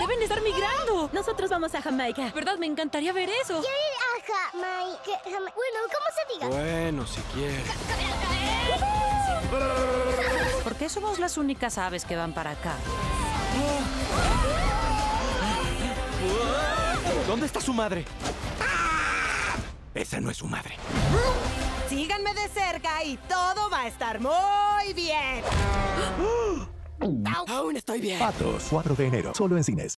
Deben estar migrando. Nosotros vamos a Jamaica. ¿Verdad? Me encantaría ver eso. Quiero ir a Jamaica. Bueno, ¿cómo se diga? Bueno, si quieres. ¿Por qué somos las únicas aves que van para acá? ¿Dónde está su madre? Esa no es su madre. Síganme de cerca y todo va a estar muy bien. Aún estoy bien. Patos, 4 de enero, solo en cines.